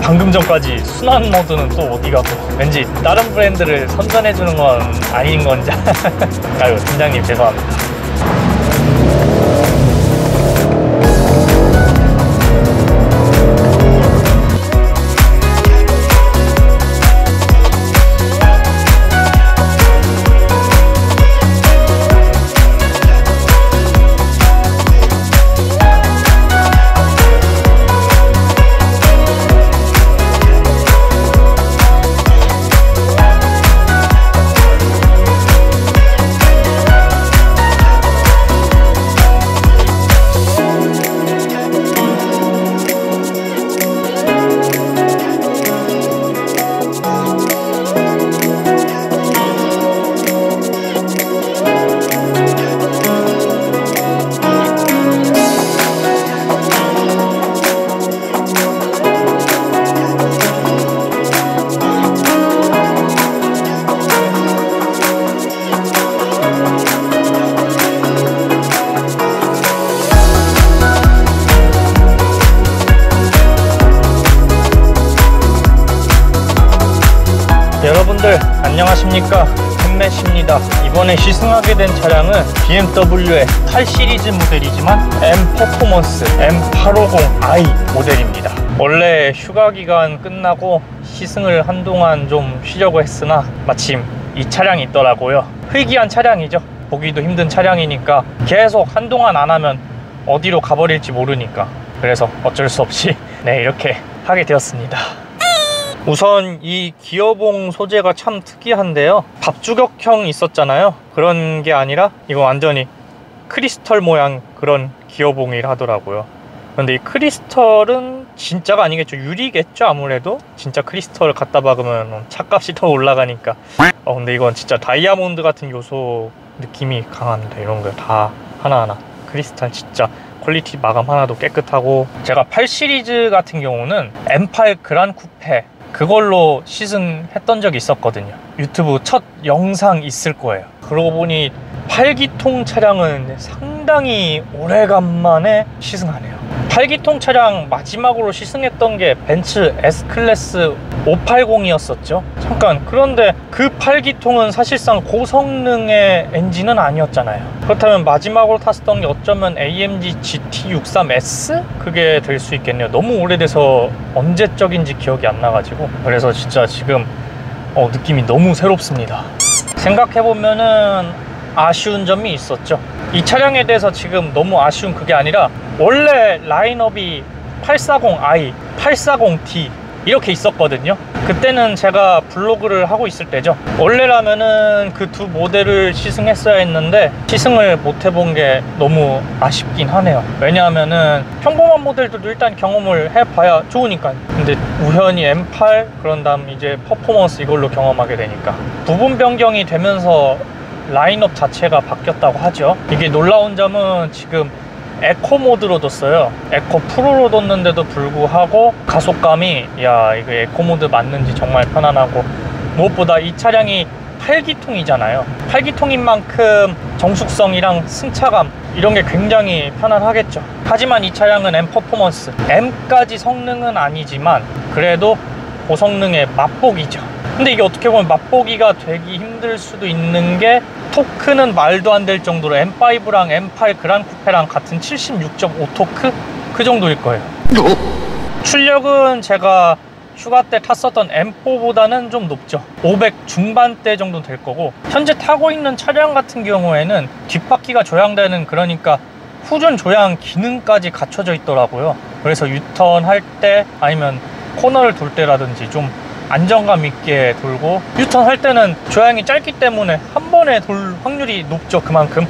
방금 전까지 순환 모드는 또 어디 가고, 왠지 다른 브랜드를 선전해주는 건 아닌 건지. 아유, 팀장님 죄송합니다. 여러분들 안녕하십니까, 햄맷입니다. 이번에 시승하게 된 차량은 BMW의 8 시리즈 모델이지만 M 퍼포먼스 M850i 모델입니다. 원래 휴가 기간 끝나고 시승을 한동안 좀 쉬려고 했으나 마침 이 차량이 있더라고요. 희귀한 차량이죠. 보기도 힘든 차량이니까 계속 한동안 안 하면 어디로 가버릴지 모르니까, 그래서 어쩔 수 없이 이렇게 하게 되었습니다. 우선 이 기어봉 소재가 참 특이한데요, 밥주걱형 있었잖아요. 그런 게 아니라 이거 완전히 크리스털 모양 그런 기어봉이라 하더라고요. 근데 이 크리스털은 진짜가 아니겠죠. 유리겠죠. 아무래도 진짜 크리스털 갖다 박으면 차값이 더 올라가니까. 근데 이건 진짜 다이아몬드 같은 요소 느낌이 강합니다. 이런 거 다 하나하나 크리스탈, 진짜 퀄리티 마감 하나도 깨끗하고. 제가 8 시리즈 같은 경우는 M8 그란 쿠페 그걸로 시승했던 적이 있었거든요. 유튜브 첫 영상 있을 거예요. 그러고 보니 8기통 차량은 상당히 오래간만에 시승하네요. 8기통 차량 마지막으로 시승했던 게 벤츠 S클래스 580이었었죠. 잠깐, 그런데 그 8기통은 사실상 고성능의 엔진은 아니었잖아요. 그렇다면 마지막으로 탔었던 게 어쩌면 AMG GT63S? 그게 될 수 있겠네요. 너무 오래돼서 언제적인지 기억이 안 나가지고. 그래서 진짜 지금 느낌이 너무 새롭습니다. 생각해보면은 아쉬운 점이 있었죠. 이 차량에 대해서 지금 너무 아쉬운 그게 아니라, 원래 라인업이 840i, 840d 이렇게 있었거든요. 그때는 제가 블로그를 하고 있을 때죠. 원래라면은 그 두 모델을 시승했어야 했는데 시승을 못 해본 게 너무 아쉽긴 하네요. 왜냐하면은 평범한 모델들도 일단 경험을 해봐야 좋으니까요. 근데 우연히 M8, 그런 다음 이제 퍼포먼스 이걸로 경험하게 되니까 부분 변경이 되면서 라인업 자체가 바뀌었다고 하죠. 이게 놀라운 점은 지금 에코 모드로 뒀어요. 에코 프로로 뒀는데도 불구하고 가속감이, 야, 이거 에코 모드 맞는지 정말 편안하고, 무엇보다 이 차량이 8기통이잖아요 8기통인 만큼 정숙성이랑 승차감 이런 게 굉장히 편안하겠죠. 하지만 이 차량은 M 퍼포먼스, M까지 성능은 아니지만 그래도 고성능의 맛보기죠. 근데 이게 어떻게 보면 맛보기가 되기 힘들 수도 있는 게, 토크는 말도 안 될 정도로 M5랑 M8 그란 쿠페랑 같은 76.5토크? 그 정도일 거예요. 출력은 제가 휴가 때 탔었던 M4보다는 좀 높죠. 500 중반대 정도 될 거고, 현재 타고 있는 차량 같은 경우에는 뒷바퀴가 조향되는, 그러니까 후전 조향 기능까지 갖춰져 있더라고요. 그래서 유턴 할 때 아니면 코너를 돌 때라든지 좀 안정감 있게 돌고, 유턴 할 때는 조향이 짧기 때문에 한 번에 돌 확률이 높죠. 그만큼.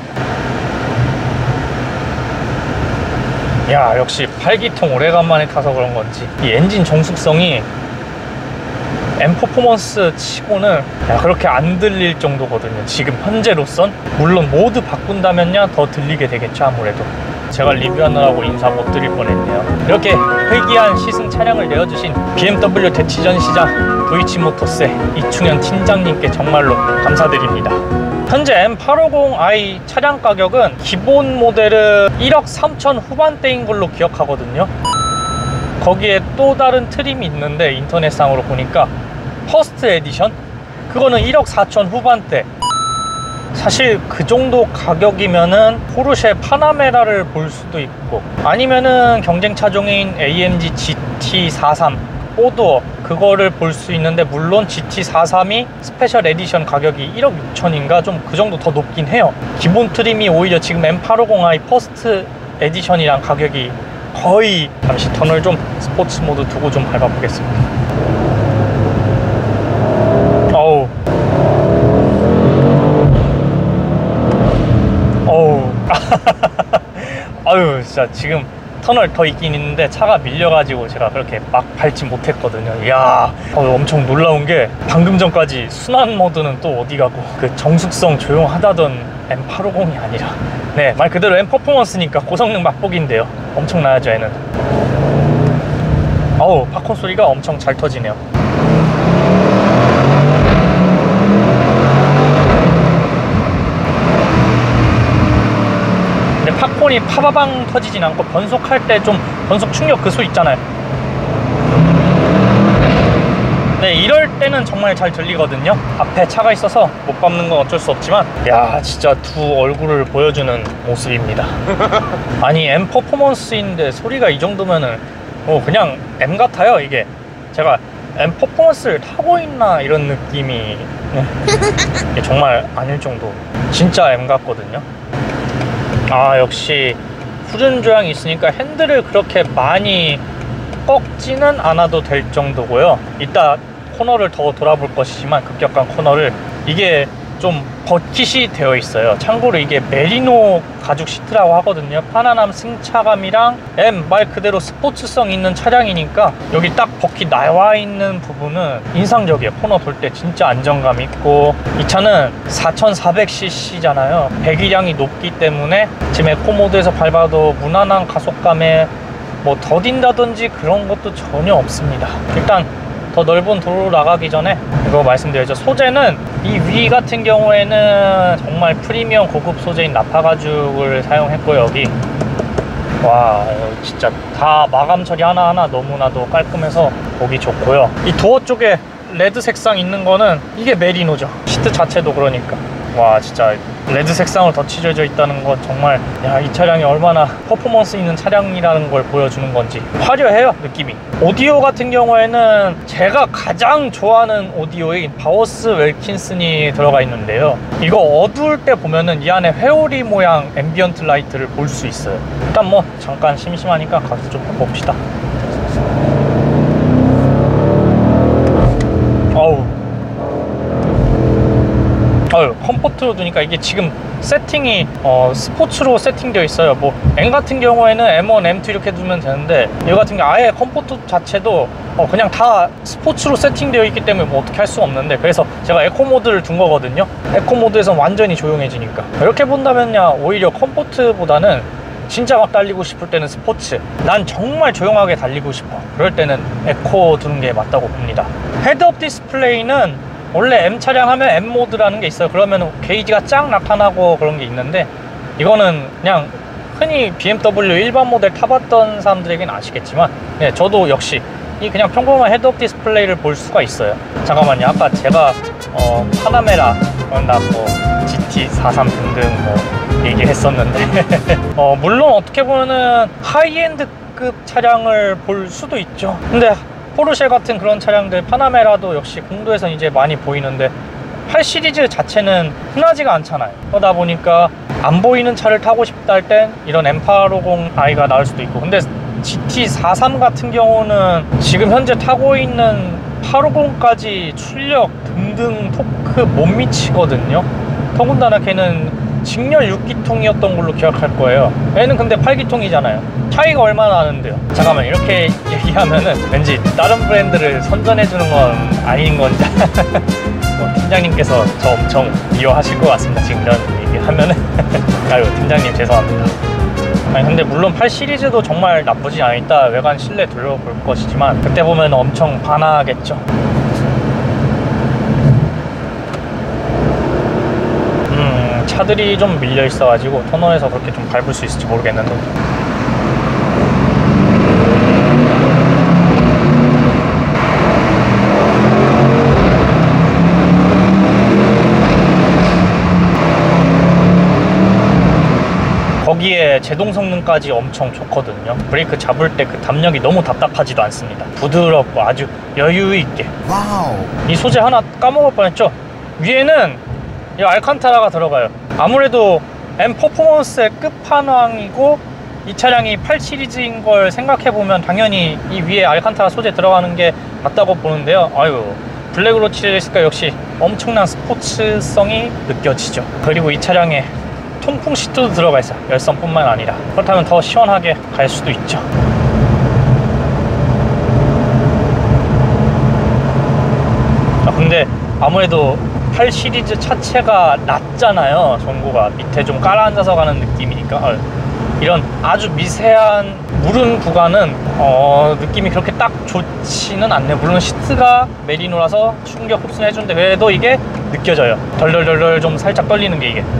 야, 역시 8기통 오래간만에 타서 그런 건지 이 엔진 정숙성이 M 퍼포먼스 치고는 그렇게 안 들릴 정도거든요. 지금 현재로선. 물론 모드 바꾼다면야 더 들리게 되겠죠. 아무래도 제가 리뷰하느라고 인사 못 드릴 뻔했네요. 이렇게 희귀한 시승 차량을 내어주신 BMW 대치전시장 도이치모터스의 이충현 팀장님께 정말로 감사드립니다. 현재 M850i 차량 가격은 기본 모델은 1억 3천 후반대인 걸로 기억하거든요. 거기에 또 다른 트림이 있는데 인터넷상으로 보니까 퍼스트 에디션? 그거는 1억 4천 후반대. 사실 그 정도 가격이면은 포르쉐 파나메라를 볼 수도 있고, 아니면은 경쟁 차종인 AMG GT43 4도어 그거를 볼 수 있는데, 물론 GT43이 스페셜 에디션 가격이 1억 6천인가 좀 그 정도 더 높긴 해요. 기본 트림이 오히려 지금 M850i 퍼스트 에디션이랑 가격이 거의. 잠시 턴을 좀 스포츠 모드 두고 좀 밟아보겠습니다. 어우 아유, 진짜 지금 터널 더 있긴 있는데 차가 밀려가지고 제가 그렇게 막 밟지 못했거든요. 이야, 엄청 놀라운 게 방금 전까지 순환 모드는 또 어디 가고 그 정숙성 조용하다던 M850이 아니라, 네, 말 그대로 M 퍼포먼스니까 고성능 맛보기인데요. 엄청나죠 얘는. 어우, 팝콘 소리가 엄청 잘 터지네요. 팝콘이 파바방 터지진 않고, 변속할 때 좀 변속 충격 그 소리 있잖아요. 네, 이럴 때는 정말 잘 들리거든요. 앞에 차가 있어서 못 밟는 건 어쩔 수 없지만, 야, 진짜 두 얼굴을 보여주는 모습입니다. 아니, M 퍼포먼스인데 소리가 이 정도면은 그냥 M 같아요. 이게 제가 M 퍼포먼스를 타고 있나 이런 느낌이, 네, 이게 정말 아닐 정도 진짜 M 같거든요. 아, 역시 후륜 조향이 있으니까 핸들을 그렇게 많이 꺾지는 않아도 될 정도고요. 이따 코너를 더 돌아볼 것이지만, 급격한 코너를, 이게 좀 버킷이 되어 있어요. 참고로 이게 메리노 가죽 시트라고 하거든요. 편안함, 승차감이랑 M 말 그대로 스포츠성 있는 차량이니까 여기 딱 버킷 나와 있는 부분은 인상적이에요. 코너 돌 때 진짜 안정감 있고, 이 차는 4400cc잖아요 배기량이 높기 때문에 지금 에코 모드에서 밟아도 무난한 가속감에 뭐 더딘다든지 그런 것도 전혀 없습니다. 일단 더 넓은 도로로 나가기 전에 이거 말씀드려야죠. 소재는 이 위 같은 경우에는 정말 프리미엄 고급 소재인 나파 가죽을 사용했고요. 여기 와, 진짜 다 마감 처리 하나하나 너무나도 깔끔해서 보기 좋고요. 이 도어 쪽에 레드 색상 있는 거는 이게 메리노죠. 시트 자체도 그러니까. 와, 진짜 레드 색상으로 덧칠해져 있다는 건 정말, 야, 이 차량이 얼마나 퍼포먼스 있는 차량이라는 걸 보여주는 건지. 화려해요, 느낌이. 오디오 같은 경우에는 제가 가장 좋아하는 오디오인 바오스 웰킨슨이 들어가 있는데요. 이거 어두울 때 보면은 이 안에 회오리 모양 앰비언트 라이트를 볼 수 있어요. 일단 뭐 잠깐 심심하니까 가서 좀 해봅시다. 컴포트로 두니까 이게 지금 세팅이 스포츠로 세팅되어 있어요. 뭐 M 같은 경우에는 M1, M2 이렇게 두면 되는데, 이거 같은 경우 아예 컴포트 자체도 그냥 다 스포츠로 세팅되어 있기 때문에 뭐 어떻게 할 수 없는데, 그래서 제가 에코 모드를 둔 거거든요. 에코 모드에서 완전히 조용해지니까. 이렇게 본다면야 오히려 컴포트보다는 진짜 막 달리고 싶을 때는 스포츠, 난 정말 조용하게 달리고 싶어, 그럴 때는 에코 두는 게 맞다고 봅니다. 헤드업 디스플레이는 원래 M 차량 하면 M 모드라는 게 있어요. 그러면 게이지가 쫙 나타나고 그런 게 있는데, 이거는 그냥 흔히 BMW 일반 모델 타봤던 사람들에게는 아시겠지만, 네, 저도 역시 이 그냥 평범한 헤드업 디스플레이를 볼 수가 있어요. 잠깐만요, 아까 제가 파나메라, 뭐 GT43 등등 뭐 얘기했었는데 물론 어떻게 보면은 하이엔드급 차량을 볼 수도 있죠. 근데 포르쉐 같은 그런 차량들, 파나메라도 역시 공도에서 이제 많이 보이는데 8 시리즈 자체는 흔하지가 않잖아요. 그러다 보니까 안 보이는 차를 타고 싶다 할 땐 이런 M850i가 나올 수도 있고, 근데 GT43 같은 경우는 지금 현재 타고 있는 850까지 출력 등등 토크 못 미치거든요. 더군다나 걔는 직렬 6기통이었던 걸로 기억할 거예요. 얘는 근데 8기통이잖아요. 차이가 얼마나 나는데요. 잠깐만, 이렇게 얘기하면은 왠지 다른 브랜드를 선전해주는 건 아닌 건지 팀장님께서 저 엄청 미워하실 것 같습니다. 지금 이런 얘기하면은 아유, 팀장님 죄송합니다. 아니, 근데 물론 8 시리즈도 정말 나쁘지 않다. 외관 실내 둘러볼 것이지만 그때 보면 엄청 반하겠죠. 차들이 좀 밀려 있어가지고 터널에서 그렇게 좀 밟을 수 있을지 모르겠는데, 게 제동 성능까지 엄청 좋거든요. 브레이크 잡을 때 그 담력이 너무 답답하지도 않습니다. 부드럽고 아주 여유 있게. 와우. 이 소재 하나 까먹을 뻔했죠. 위에는 이 알칸타라가 들어가요. 아무래도 M 퍼포먼스의 끝판왕이고 이 차량이 8 시리즈인 걸 생각해보면 당연히 이 위에 알칸타라 소재 들어가는 게 맞다고 보는데요. 아유, 블랙으로 칠했으니까 역시 엄청난 스포츠성이 느껴지죠. 그리고 이 차량에 통풍 시트도 들어가 있어요. 열선뿐만 아니라. 그렇다면 더 시원하게 갈 수도 있죠. 근데 아무래도 8 시리즈 차체가 낮잖아요. 전고가 밑에 좀 깔아앉아서 가는 느낌이니까 이런 아주 미세한 무른 구간은 느낌이 그렇게 딱 좋지는 않네요. 물론 시트가 메리노라서 충격 흡수는 해주는데 그래도 이게 느껴져요. 덜덜덜덜 좀 살짝 떨리는 게 이게.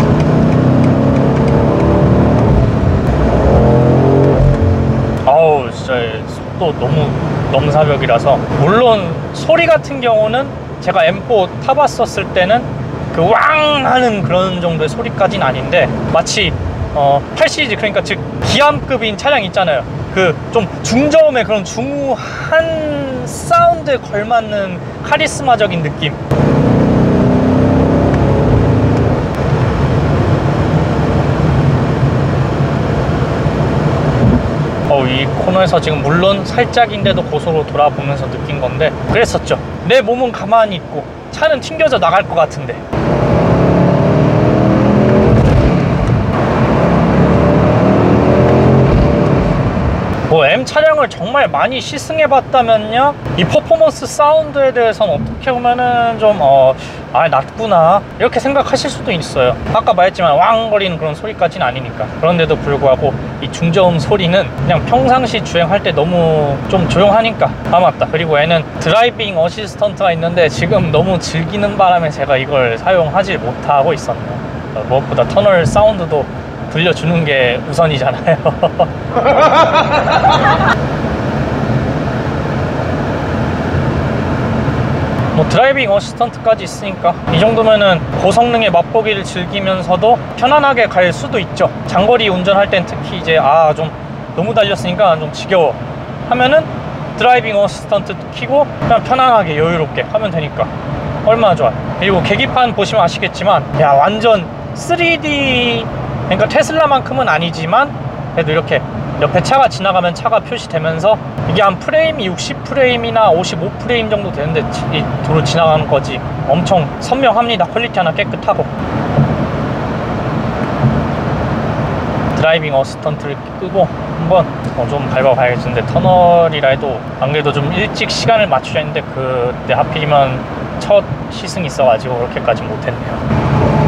아우 진짜 속도 너무 넘사벽이라서. 물론 소리 같은 경우는 제가 M4 타봤었을 때는 그 왕 하는 그런 정도의 소리까지는 아닌데 마치 8 시리즈, 그러니까 즉 기암급인 차량 있잖아요. 그 좀 중저음의 그런 중후한 사운드에 걸맞는 카리스마적인 느낌. 이 코너에서 지금 물론 살짝인데도 고속으로 돌아보면서 느낀 건데 그랬었죠. 내 몸은 가만히 있고 차는 튕겨져 나갈 것 같은데. 뭐 M 차량을 정말 많이 시승해봤다면요, 이 퍼포먼스 사운드에 대해서는 어떻게 보면은 좀 낮구나 이렇게 생각하실 수도 있어요. 아까 말했지만 왕거리는 그런 소리까지는 아니니까. 그런데도 불구하고 이 중저음 소리는 그냥 평상시 주행할 때 너무 좀 조용하니까. 맞다. 그리고 얘는 드라이빙 어시스턴트가 있는데 지금 너무 즐기는 바람에 제가 이걸 사용하지 못하고 있었네요. 무엇보다 터널 사운드도 들려주는 게 우선이잖아요. 뭐 드라이빙 어시스턴트까지 있으니까 이 정도면은 고성능의 맛보기를 즐기면서도 편안하게 갈 수도 있죠. 장거리 운전할 땐 특히 이제 좀 너무 달렸으니까 좀 지겨워 하면은 드라이빙 어시스턴트 켜고 그냥 편안하게 여유롭게 하면 되니까 얼마나 좋아요. 그리고 계기판 보시면 아시겠지만 야, 완전 3D, 그러니까 테슬라만큼은 아니지만 그래도 이렇게 옆에 차가 지나가면 차가 표시되면서 이게 한 프레임이 60프레임이나 55프레임 정도 되는데 이 도로 지나가는 거지 엄청 선명합니다. 퀄리티 하나 깨끗하고. 드라이빙 어시스턴트를 끄고 한번 좀 밟아봐야겠는데, 터널이라 해도 안 그래도 좀 일찍 시간을 맞추려 했는데 그때 하필이면 첫 시승이 있어가지고 그렇게까지 못했네요.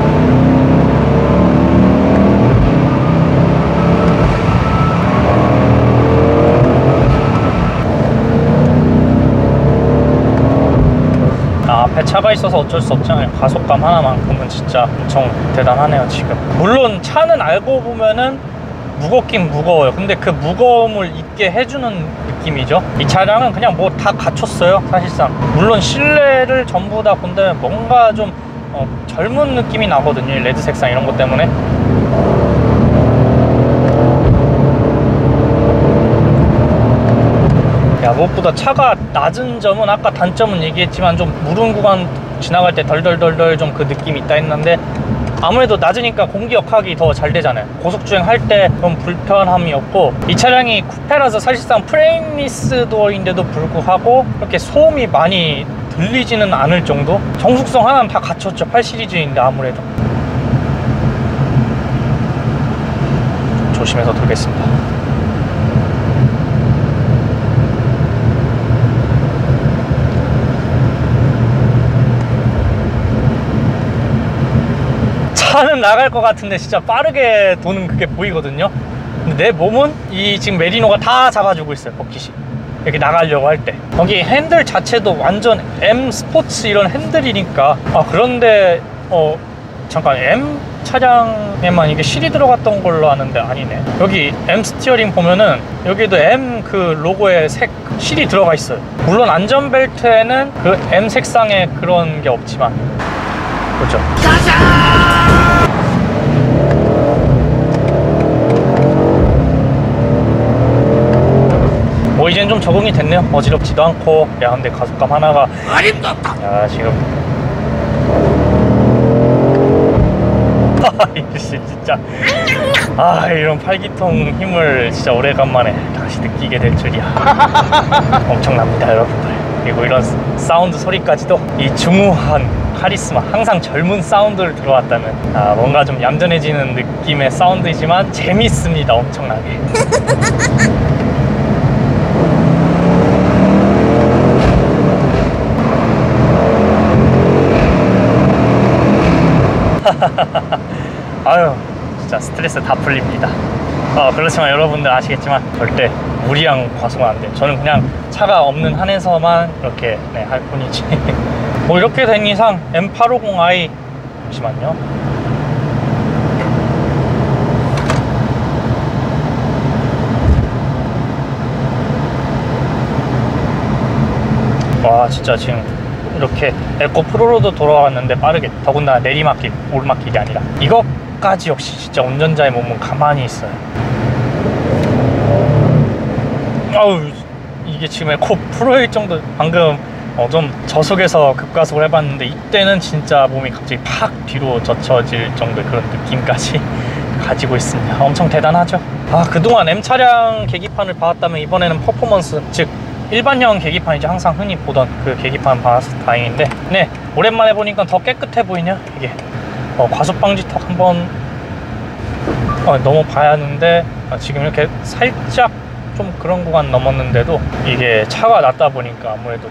앞에 차가 있어서 어쩔 수 없잖아요. 가속감 하나만큼은 진짜 엄청 대단하네요 지금. 물론 차는 알고 보면은 무겁긴 무거워요. 근데 그 무거움을 잊게 해주는 느낌이죠. 이 차량은 그냥 뭐 다 갖췄어요 사실상. 물론 실내를 전부 다 본다면 뭔가 좀 젊은 느낌이 나거든요. 레드 색상 이런 것 때문에. 무엇보다 차가 낮은 점은 아까 단점은 얘기했지만 좀 무른 구간 지나갈 때 덜덜덜덜 좀 그 느낌이 있다 했는데, 아무래도 낮으니까 공기역학이 더 잘 되잖아요. 고속주행 할 때 좀 불편함이 없고, 이 차량이 쿠페라서 사실상 프레임리스 도어인데도 불구하고 그렇게 소음이 많이 들리지는 않을 정도? 정숙성 하나는 다 갖췄죠. 8 시리즈인데 아무래도. 조심해서 돌겠습니다. 차는 나갈 것 같은데 진짜 빠르게 도는 그게 보이거든요. 근데 내 몸은 이 지금 메리노가 다 잡아주고 있어요. 버킷이 이렇게 나가려고 할 때. 여기 핸들 자체도 완전 M 스포츠 이런 핸들이니까. 그런데 잠깐, M 차량에만 이게 실이 들어갔던 걸로 아는데 아니네. 여기 M 스티어링 보면은 여기도 M 그 로고의 색 실이 들어가 있어요. 물론 안전벨트에는 그 M 색상의 그런 게 없지만. 그렇죠. 짜잔! 뭐 이제는 좀 적응이 됐네요. 어지럽지도 않고. 야, 근데 가속감 하나가 야, 지금 이씨 진짜 이런 팔기통 힘을 진짜 오래간만에 다시 느끼게 될 줄이야. 엄청납니다, 여러분들. 그리고 이런 사운드 소리까지도 이 중후한 카리스마, 항상 젊은 사운드를 들어왔다면 뭔가 좀 얌전해지는 느낌의 사운드이지만 재밌습니다, 엄청나게. 아유, 진짜 스트레스 다 풀립니다. 그렇지만 여러분들 아시겠지만 절대 무리한 과속은 안 돼요. 저는 그냥 차가 없는 한에서만 이렇게 할 뿐이지. 뭐 이렇게 된 이상 M850i, 잠시만요. 와, 진짜 지금 이렇게 에코 프로로도 돌아왔는데 빠르게, 더군다나 내리막길, 오르막길이 아니라 이것까지 역시 진짜 운전자의 몸은 가만히 있어요. 아우, 이게 지금 에코 프로일 정도. 방금 좀 저속에서 급가속을 해봤는데 이때는 진짜 몸이 갑자기 팍 뒤로 젖혀질 정도의 그런 느낌까지 가지고 있습니다. 엄청 대단하죠. 그동안 M차량 계기판을 봐왔다면 이번에는 퍼포먼스, 즉 일반형 계기판, 이제 항상 흔히 보던 그 계기판 봐서 다행인데, 네, 오랜만에 보니까 더 깨끗해 보이냐 이게. 과속 방지턱 한번 넘어봐야 하는데 지금 이렇게 살짝 좀 그런 구간 넘었는데도 이게 차가 낮다 보니까 아무래도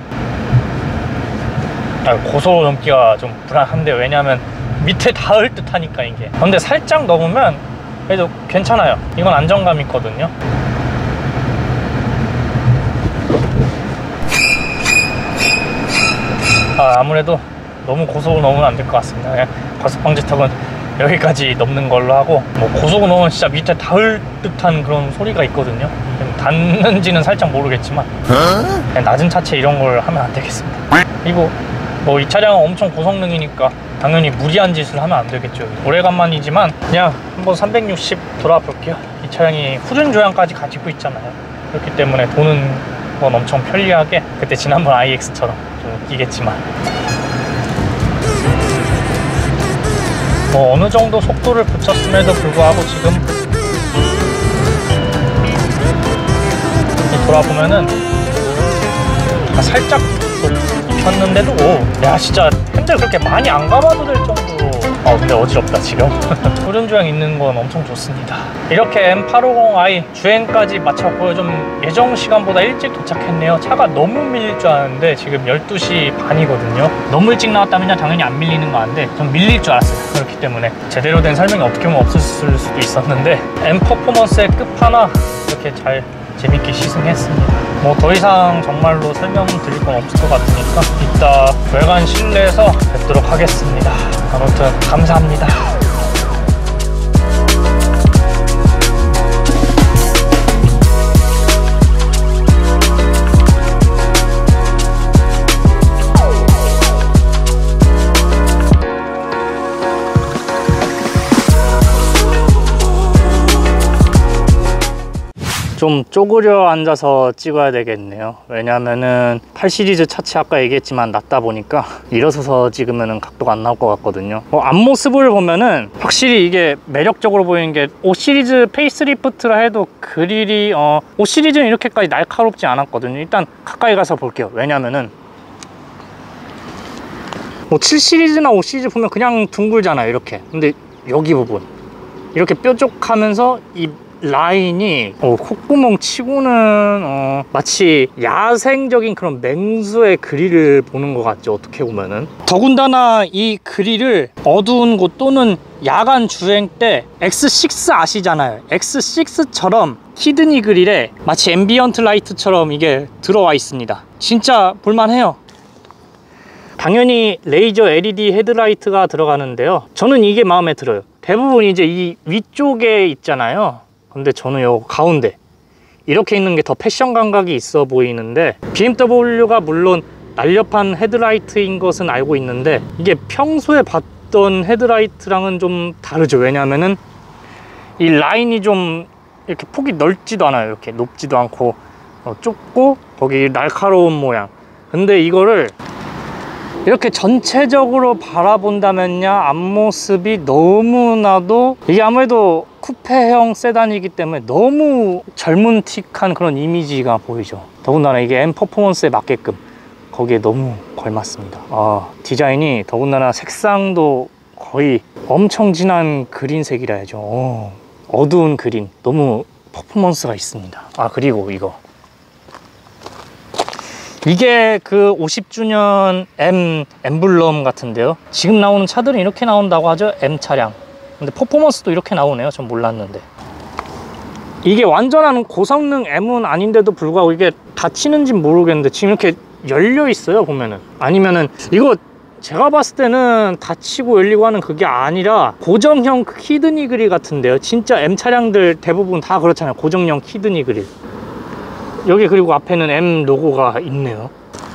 고속 넘기가 좀 불안한데, 왜냐면 밑에 닿을 듯 하니까 이게. 근데 살짝 넘으면 그래도 괜찮아요. 이건 안정감 있거든요. 아무래도 너무 고속을 넘으면 안 될 것 같습니다. 그냥 과속 방지턱은 여기까지 넘는 걸로 하고, 뭐 고속을 넘으면 진짜 밑에 닿을 듯한 그런 소리가 있거든요. 닿는지는 살짝 모르겠지만 그냥 낮은 차체 이런 걸 하면 안 되겠습니다. 그리고 뭐 이 차량은 엄청 고성능이니까 당연히 무리한 짓을 하면 안 되겠죠. 오래간만이지만 그냥 한번 360 돌아 볼게요. 이 차량이 후륜 조향까지 가지고 있잖아요. 그렇기 때문에 도는 건 엄청 편리하게, 그때 지난번 IX처럼 좀 웃기겠지만 뭐 어느 정도 속도를 붙였음에도 불구하고 지금 돌아보면은 살짝 입혔는데도 야, 진짜 핸들 그렇게 많이 안 감아도 될 정도로. 근데 어지럽다 지금. 후륜 조향 있는 건 엄청 좋습니다. 이렇게 M850i 주행까지 마쳤고요. 좀 예정 시간보다 일찍 도착했네요. 차가 너무 밀릴 줄 알았는데 지금 12시 반이거든요 너무 일찍 나왔다면 당연히 안 밀리는 거 아닌데 좀 밀릴 줄 알았어요. 그렇기 때문에 제대로 된 설명이 어떻게 보면 없었을 수도 있었는데 M 퍼포먼스의 끝판왕 이렇게 잘 재밌게 시승했습니다. 뭐 더 이상 정말로 설명드릴 건 없을 것 같으니까 이따 외관 실내에서 뵙도록 하겠습니다. 아무튼 감사합니다. 좀 쪼그려 앉아서 찍어야 되겠네요. 왜냐면은 8 시리즈 차체 아까 얘기했지만 낮다 보니까 일어서서 찍으면은 각도가 안 나올 것 같거든요. 앞모습을 보면은 확실히 이게 매력적으로 보이는 게 5 시리즈 페이스리프트라 해도 그릴이 5 시리즈는 이렇게까지 날카롭지 않았거든요. 일단 가까이 가서 볼게요. 왜냐면은 뭐 7 시리즈나 5 시리즈 보면 그냥 둥글잖아요, 이렇게. 근데 여기 부분 이렇게 뾰족하면서 이 라인이 콧구멍 치고는 마치 야생적인 그런 맹수의 그릴을 보는 것 같죠, 어떻게 보면은. 더군다나 이 그릴을 어두운 곳 또는 야간 주행 때 X6 아시잖아요. X6처럼 히드니 그릴에 마치 앰비언트 라이트처럼 이게 들어와 있습니다. 진짜 볼만해요. 당연히 레이저 LED 헤드라이트가 들어가는데요, 저는 이게 마음에 들어요. 대부분 이제 이 위쪽에 있잖아요. 근데 저는 요 가운데 이렇게 있는 게 더 패션 감각이 있어 보이는데, BMW가 물론 날렵한 헤드라이트인 것은 알고 있는데 이게 평소에 봤던 헤드라이트랑은 좀 다르죠. 왜냐하면은 이 라인이 좀 이렇게 폭이 넓지도 않아요. 이렇게 높지도 않고 좁고 거기 날카로운 모양. 근데 이거를 이렇게 전체적으로 바라본다면요, 앞모습이 너무나도, 이게 아무래도 쿠페형 세단이기 때문에 너무 젊은틱한 그런 이미지가 보이죠. 더군다나 이게 M 퍼포먼스에 맞게끔 거기에 너무 걸맞습니다. 디자인이, 더군다나 색상도 거의 엄청 진한 그린색이라 해야죠. 어두운 그린, 너무 퍼포먼스가 있습니다. 그리고 이게 그 50주년 M 엠블럼 같은데요. 지금 나오는 차들은 이렇게 나온다고 하죠, M 차량. 근데 퍼포먼스도 이렇게 나오네요. 전 몰랐는데. 이게 완전한 고성능 M은 아닌데도 불구하고 이게 닫히는지 모르겠는데 지금 이렇게 열려 있어요, 보면은. 아니면은 이거 제가 봤을 때는 닫히고 열리고 하는 그게 아니라 고정형 히드니 그릴 같은데요. 진짜 M 차량들 대부분 다 그렇잖아요, 고정형 히드니 그릴. 여기 그리고 앞에는 M 로고가 있네요.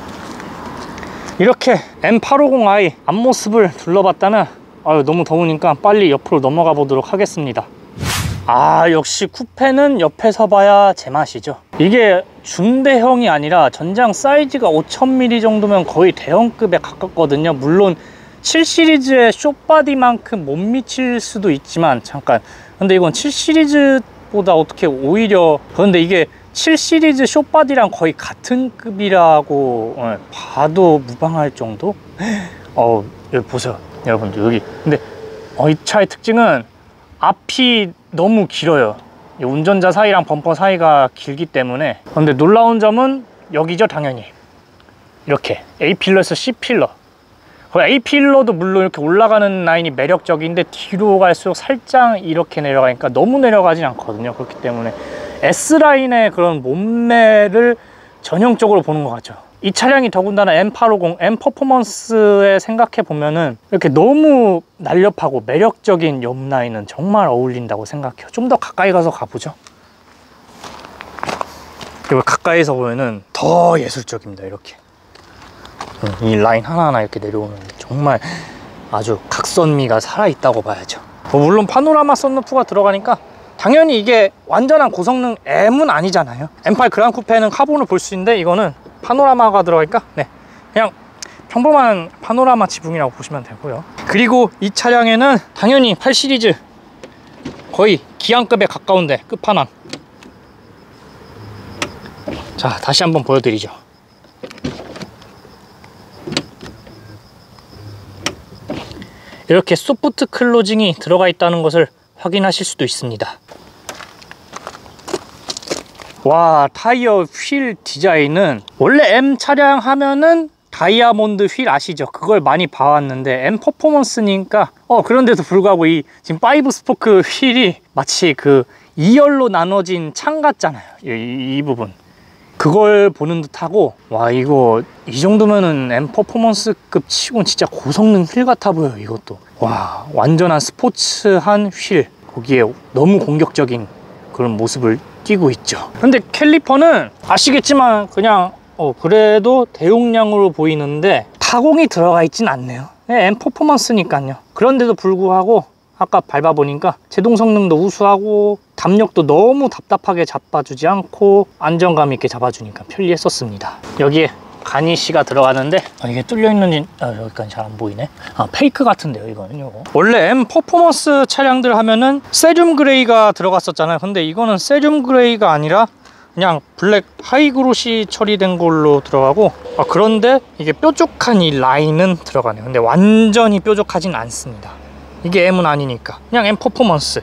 이렇게 M850i 앞모습을 둘러봤다면 너무 더우니까 빨리 옆으로 넘어가 보도록 하겠습니다. 역시 쿠페는 옆에서 봐야 제맛이죠. 이게 중대형이 아니라 전장 사이즈가 5000mm 정도면 거의 대형급에 가깝거든요. 물론 7시리즈의 숏바디만큼 못 미칠 수도 있지만, 잠깐, 근데 이건 7시리즈보다 어떻게 오히려, 그런데 이게 7시리즈 숏바디랑 거의 같은 급이라고 봐도 무방할 정도? 여기 보세요, 여러분들. 여기 근데 이 차의 특징은 앞이 너무 길어요. 이 운전자 사이랑 범퍼 사이가 길기 때문에. 근데 놀라운 점은 여기죠, 당연히. 이렇게 A필러에서 C필러. A필러도 물론 이렇게 올라가는 라인이 매력적인데 뒤로 갈수록 살짝 이렇게 내려가니까 너무 내려가진 않거든요. 그렇기 때문에 S라인의 그런 몸매를 전형적으로 보는 것 같죠. 이 차량이 더군다나 M850, M 퍼포먼스에 생각해 보면은 이렇게 너무 날렵하고 매력적인 옆라인은 정말 어울린다고 생각해요. 좀 더 가까이 가서 가보죠. 그리고 가까이서 보면은 더 예술적입니다. 이렇게 이 라인 하나하나 이렇게 내려오는데 정말 아주 각선미가 살아있다고 봐야죠. 물론 파노라마 썬루프가 들어가니까 당연히 이게 완전한 고성능 M은 아니잖아요. M8 그랑 쿠페는 카본을 볼 수 있는데 이거는 파노라마가 들어가니까 그냥 평범한 파노라마 지붕이라고 보시면 되고요. 그리고 이 차량에는 당연히 8시리즈 거의 기안급에 가까운데 끝판왕. 자, 다시 한번 보여드리죠. 이렇게 소프트 클로징이 들어가 있다는 것을 확인하실 수도 있습니다. 와, 타이어 휠 디자인은 원래 M 차량 하면은 다이아몬드 휠 아시죠? 그걸 많이 봐왔는데 M 퍼포먼스니까 그런데도 불구하고 이 지금 5 스포크 휠이 마치 그 2열로 나눠진 창 같잖아요. 이 부분 그걸 보는 듯하고, 와, 이거 이 정도면은 M 퍼포먼스급 치곤 진짜 고성능 휠 같아 보여요. 이것도 와, 완전한 스포츠한 휠, 거기에 너무 공격적인 그런 모습을 띄고 있죠. 근데 캘리퍼는 아시겠지만 그냥 그래도 대용량으로 보이는데 타공이 들어가 있진 않네요. M 퍼포먼스니까요. 그런데도 불구하고 아까 밟아보니까 제동 성능도 우수하고 담력도 너무 답답하게 잡아주지 않고 안정감 있게 잡아주니까 편리했었습니다. 여기에 가니쉬가 들어가는데 이게 뚫려 있는지 여기까지 잘 안 보이네. 페이크 같은데요, 이거는. 요거 원래 M 퍼포먼스 차량들 하면은 세륨 그레이가 들어갔었잖아요. 근데 이거는 세륨 그레이가 아니라 그냥 블랙 하이그로시 처리된 걸로 들어가고, 그런데 이게 뾰족한 이 라인은 들어가네요. 근데 완전히 뾰족하진 않습니다. 이게 M은 아니니까 그냥 M 퍼포먼스.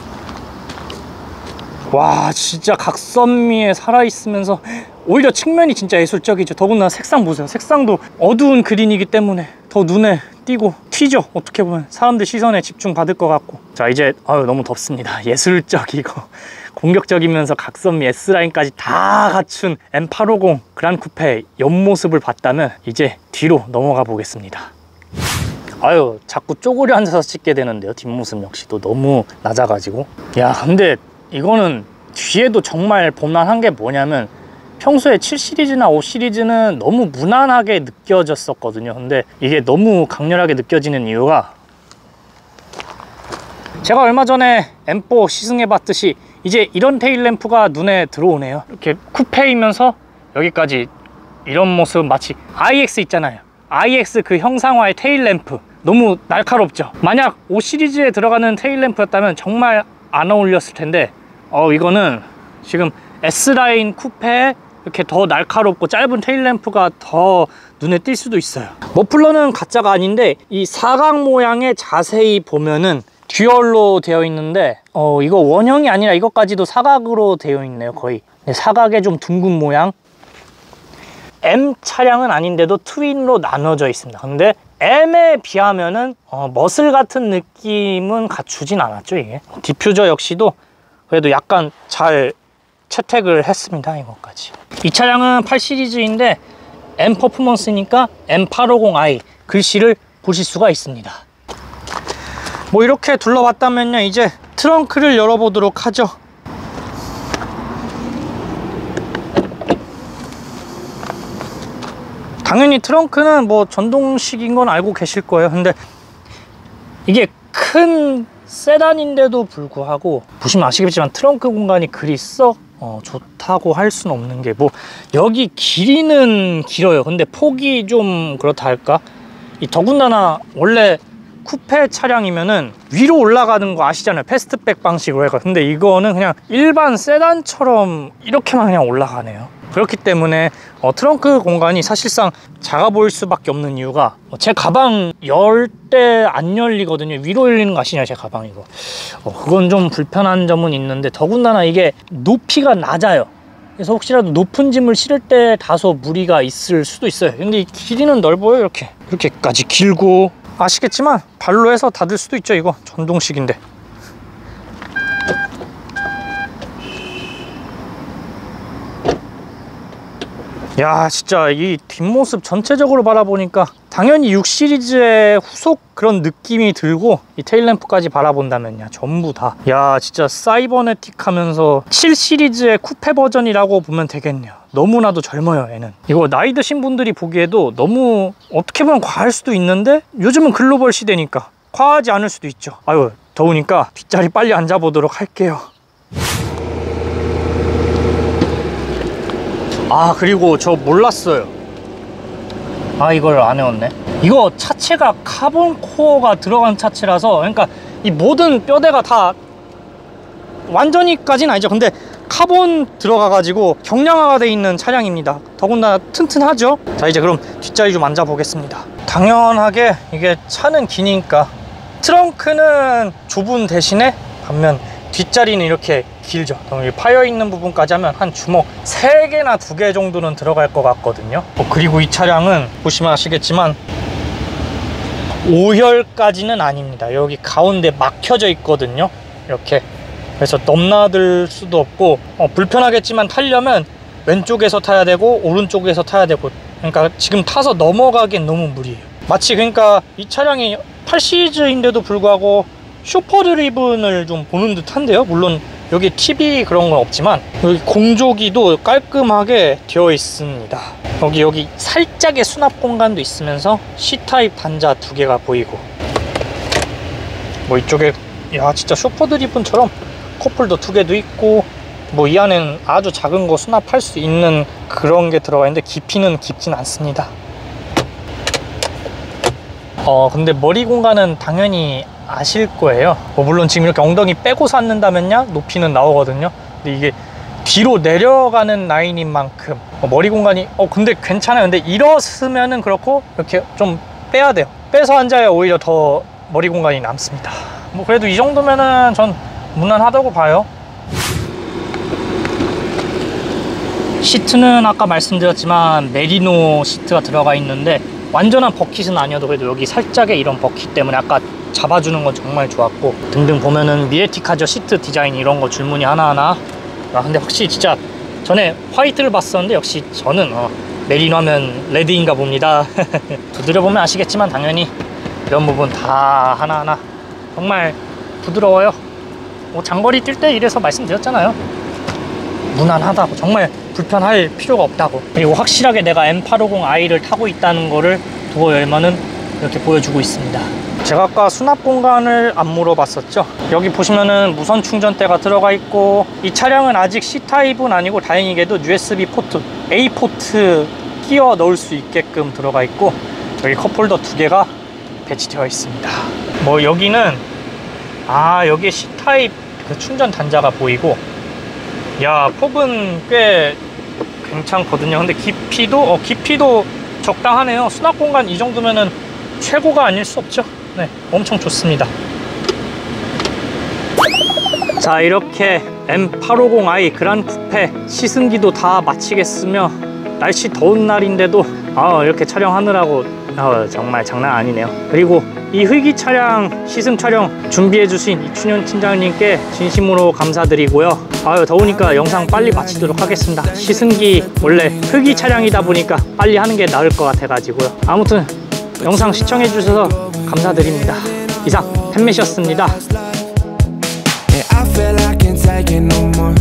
와, 진짜 각선미에 살아있으면서 오히려 측면이 진짜 예술적이죠. 더군다나 색상 보세요. 색상도 어두운 그린이기 때문에 더 눈에 띄고 튀죠. 어떻게 보면 사람들 시선에 집중 받을 것 같고. 자, 이제 너무 덥습니다. 예술적이고 공격적이면서 각선미 S라인까지 다 갖춘 M850 그란 쿠페 옆모습을 봤다면 이제 뒤로 넘어가 보겠습니다. 자꾸 쪼그려 앉아서 찍게 되는데요. 뒷모습 역시도 너무 낮아가지고. 야, 근데 이거는 뒤에도 정말 볼만한 게 뭐냐면, 평소에 7시리즈나 5시리즈는 너무 무난하게 느껴졌었거든요. 근데 이게 너무 강렬하게 느껴지는 이유가, 제가 얼마 전에 M4 시승해 봤듯이 이제 이런 테일램프가 눈에 들어오네요. 이렇게 쿠페이면서 여기까지 이런 모습, 마치 IX 있잖아요. IX 그 형상화의 테일램프, 너무 날카롭죠. 만약 5 시리즈에 들어가는 테일램프였다면 정말 안 어울렸을 텐데 이거는 지금 S라인 쿠페에 이렇게 더 날카롭고 짧은 테일램프가 더 눈에 띌 수도 있어요. 머플러는 가짜가 아닌데 이 사각 모양의 자세히 보면은 듀얼로 되어 있는데 이거 원형이 아니라 이것까지도 사각으로 되어 있네요. 거의 사각의 좀 둥근 모양. M 차량은 아닌데도 트윈으로 나눠져 있습니다. 근데 M에 비하면은 머슬 같은 느낌은 갖추진 않았죠. 이게 디퓨저 역시도 그래도 약간 잘 채택을 했습니다. 이것까지. 이 차량은 8 시리즈인데 M 퍼포먼스니까 M850i 글씨를 보실 수가 있습니다. 뭐 이렇게 둘러봤다면요, 이제 트렁크를 열어보도록 하죠. 당연히 트렁크는 뭐 전동식인 건 알고 계실 거예요. 근데 이게 큰 세단인데도 불구하고 보시면 아시겠지만 트렁크 공간이 그리 썩 좋다고 할 수는 없는 게, 뭐 여기 길이는 길어요. 근데 폭이 좀 그렇다 할까? 더군다나 원래 쿠페 차량이면은 위로 올라가는 거 아시잖아요. 패스트백 방식으로 해가. 근데 이거는 그냥 일반 세단처럼 이렇게만 그냥 올라가네요. 그렇기 때문에 트렁크 공간이 사실상 작아 보일 수밖에 없는 이유가, 제 가방 열 때 안 열리거든요. 위로 열리는 거 아시냐, 제 가방 이거. 그건 좀 불편한 점은 있는데, 더군다나 이게 높이가 낮아요. 그래서 혹시라도 높은 짐을 실을 때 다소 무리가 있을 수도 있어요. 근데 이 길이는 넓어요. 이렇게까지 길고, 아시겠지만 발로 해서 닫을 수도 있죠. 이거 전동식인데. 야, 진짜 이 뒷모습 전체적으로 바라보니까 당연히 6 시리즈의 후속 그런 느낌이 들고, 이 테일램프까지 바라본다면요, 전부 다, 야, 진짜 사이버네틱 하면서 7 시리즈의 쿠페 버전이라고 보면 되겠네요. 너무나도 젊어요, 얘는. 이거 나이 드신 분들이 보기에도 너무 어떻게 보면 과할 수도 있는데, 요즘은 글로벌 시대니까 과하지 않을 수도 있죠. 아유, 더우니까 뒷자리 빨리 앉아보도록 할게요. 아, 그리고 저 몰랐어요. 이걸 안 해왔네. 이거 차체가 카본 코어가 들어간 차체라서, 그러니까 이 모든 뼈대가 다 완전히까지는 아니죠. 근데 카본 들어가가지고 경량화가 돼 있는 차량입니다. 더군다나 튼튼하죠. 자, 이제 그럼 뒷자리 좀 앉아 보겠습니다. 당연하게 이게 차는 기니까 트렁크는 좁은 대신에 반면 뒷자리는 이렇게 길죠. 파여 있는 부분까지 하면 한 주먹 3개나 2개 정도는 들어갈 것 같거든요. 그리고 이 차량은 보시면 아시겠지만 5열까지는 아닙니다. 여기 가운데 막혀져 있거든요. 이렇게. 그래서 넘나들 수도 없고, 불편하겠지만 타려면 왼쪽에서 타야 되고 오른쪽에서 타야 되고, 그러니까 지금 타서 넘어가기엔 너무 무리예요. 마치 그러니까 이 차량이 8 시리즈인데도 불구하고 슈퍼 드리븐을 좀 보는 듯 한데요. 물론 여기 TV 그런 건 없지만 여기 공조기도 깔끔하게 되어 있습니다. 여기 살짝의 수납 공간도 있으면서 C타입 단자 2개가 보이고, 뭐 이쪽에 야, 진짜 슈퍼 드리븐처럼 컵홀더 2개도 있고, 뭐 이 안에는 아주 작은 거 수납할 수 있는 그런 게 들어가 있는데 깊이는 깊진 않습니다. 근데 머리 공간은 당연히 아실 거예요. 물론 지금 이렇게 엉덩이 빼고 샀는다면야 높이는 나오거든요. 근데 이게 뒤로 내려가는 라인인 만큼 머리 공간이 근데 괜찮아요. 근데 일어서면은 그렇고 이렇게 좀 빼야 돼요. 빼서 앉아야 오히려 더 머리 공간이 남습니다. 뭐 그래도 이 정도면은 전 무난하다고 봐요. 시트는 아까 말씀드렸지만 메리노 시트가 들어가 있는데, 완전한 버킷은 아니어도 그래도 여기 살짝의 이런 버킷 때문에 아까 잡아주는 건 정말 좋았고, 등등 보면은 미에틱하죠. 시트 디자인 이런 거 줄무늬 하나하나. 근데 확실히 진짜 전에 화이트를 봤었는데 역시 저는 메리노 하면 레드인가 봅니다. 두드려보면 아시겠지만 당연히 이런 부분 다 하나하나 정말 부드러워요. 장거리 뛸 때 이래서 말씀드렸잖아요. 무난하다고, 정말 불편할 필요가 없다고. 그리고 확실하게 내가 M850i를 타고 있다는 거를 도어 열면은 이렇게 보여주고 있습니다. 제가 아까 수납 공간을 안 물어봤었죠. 여기 보시면은 무선 충전대가 들어가 있고, 이 차량은 아직 C타입은 아니고 다행히게도 USB 포트, A 포트 끼워 넣을 수 있게끔 들어가 있고, 여기 컵홀더 2개가 배치되어 있습니다. 뭐 여기는 여기에 C타입 그 충전 단자가 보이고, 야, 폭은 꽤 괜찮거든요. 근데 깊이도 적당하네요. 수납 공간 이 정도면은 최고가 아닐 수 없죠. 네, 엄청 좋습니다. 자, 이렇게 M850i 그란 쿠페 시승기도 다 마치겠으며, 날씨 더운 날인데도 이렇게 촬영하느라고 정말 장난 아니네요. 그리고 이 희귀 차량 시승 촬영 준비해 주신 이춘현 팀장님께 진심으로 감사드리고요. 더우니까 영상 빨리 마치도록 하겠습니다. 시승기 원래 희귀 차량이다 보니까 빨리 하는 게 나을 것 같아 가지고요. 아무튼 영상 시청해 주셔서 감사드립니다. 이상 템맷이었습니다.